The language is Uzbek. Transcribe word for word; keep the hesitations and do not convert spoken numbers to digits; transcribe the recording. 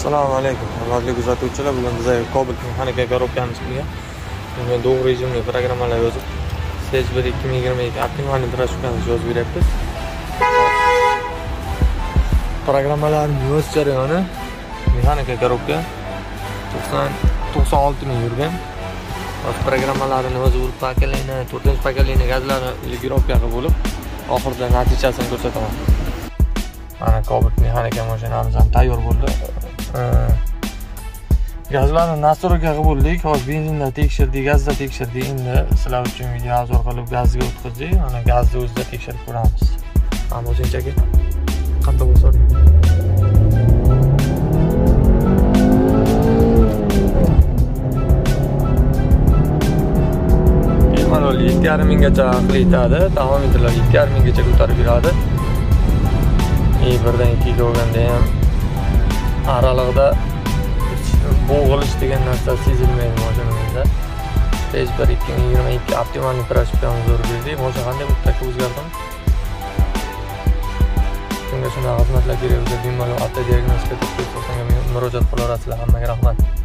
Assalomu alaykum, hurmatli kuzatuvchilar. Bugun biz Cobalt mexanika korobkamiz kelgan. Bunga to'g'ri rejimli programmalar yozib, Sage bir ikki ming yigirma ikki optimalni proshkani yozib beryapmiz. Programmalarning yoz jarayoni mexanika korobka to'qson olti ming yurgan. O'z programmalarini o'zi urib pakelayni, to'rtinchi pakelayni gazlarni ligirovka qilib bo'lib, oxirida natijasini ko'rsataman. Mana Cobalt mexanika mashinamiz ham tayyor bo'ldi. Gazlarni nastroyka qilib bo'ldik. Hozir benzinda tekshirdik, gazda tekshirdik. Endi sizlar uchun video obzor qilib gazga o'tkazdik. Mana gazni o'zida tekshirib ko'ramiz. Mana o'shunchaki qanday bo'lsa bemalol yetti yarim minggacha qiladi. Termometrlar yetti yarim minggacha ko'tarib beradi. E birdan ikkiga bo'lganda ham aralig'ida bo'g'ilish degan narsa sezilmaydi mashinamizda. Sage bir ikki ming yigirma ikki optimalni proshkamizni zo'r berdik. Mashina qanday bo'lib taka o'zgardimi? Shunga shunaqa xizmatlar kerak bo'lsa, bemalol avtodiagnostika tuzilmasiga murojaat qilaverasizlar. Hammaga rahmat.